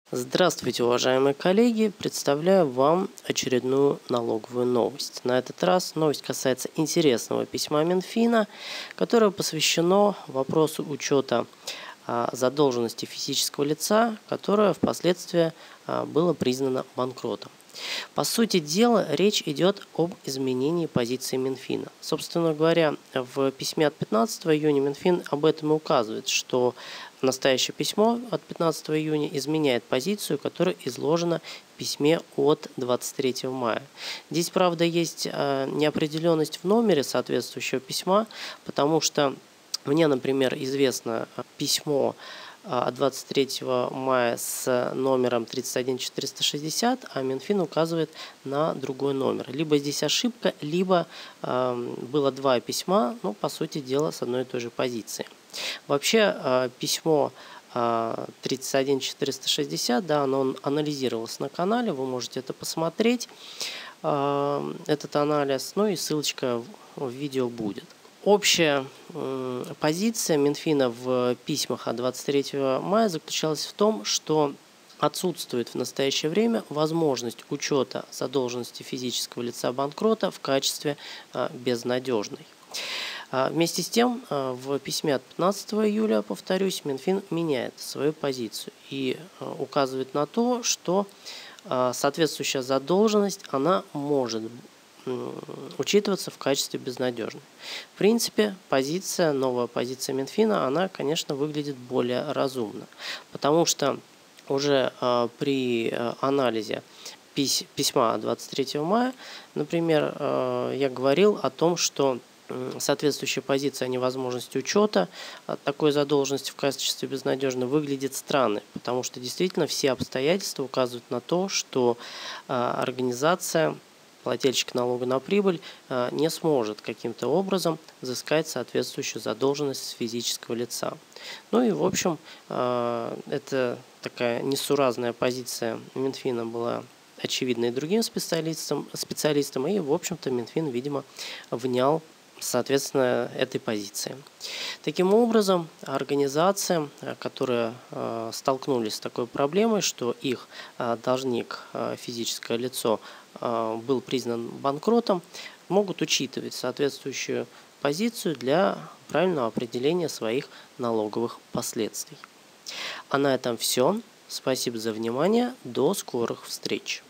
Здравствуйте, уважаемые коллеги! Представляю вам очередную налоговую новость. На этот раз новость касается интересного письма Минфина, которое посвящено вопросу учета задолженности физического лица, которое впоследствии было признано банкротом. По сути дела, речь идет об изменении позиции Минфина. Собственно говоря, в письме от 15 июня Минфин об этом и указывает, что настоящее письмо от 15 июня изменяет позицию, которая изложена в письме от 23 мая. Здесь, правда, есть неопределенность в номере соответствующего письма, потому что мне, например, известно письмо от 23 мая с номером 31460, а Минфин указывает на другой номер. Либо здесь ошибка, либо было два письма, но по сути дела с одной и той же позиции. Вообще письмо 31460, да, оно анализировалось на канале, вы можете это посмотреть, этот анализ, ну и ссылочка в видео будет. Общая позиция Минфина в письмах от 23 мая заключалась в том, что отсутствует в настоящее время возможность учета задолженности физического лица банкрота в качестве безнадежной. Вместе с тем, в письме от 15 июля, повторюсь, Минфин меняет свою позицию и указывает на то, что соответствующая задолженность, она может учитываться в качестве безнадежной. В принципе, новая позиция Минфина, она, конечно, выглядит более разумно, потому что уже при анализе письма 23 мая, например, я говорил о том, что соответствующая позиция о невозможности учета такой задолженности в качестве безнадежной выглядит странной, потому что действительно все обстоятельства указывают на то, что организация, плательщик налога на прибыль, не сможет каким-то образом взыскать соответствующую задолженность с физического лица. Ну и в общем, это такая несуразная позиция Минфина была очевидна и другим специалистам, и в общем-то Минфин, видимо, внял соответственно этой позиции. Таким образом, организациям, которые столкнулись с такой проблемой, что их должник, физическое лицо, был признан банкротом, могут учитывать соответствующую позицию для правильного определения своих налоговых последствий. А на этом все. Спасибо за внимание. До скорых встреч.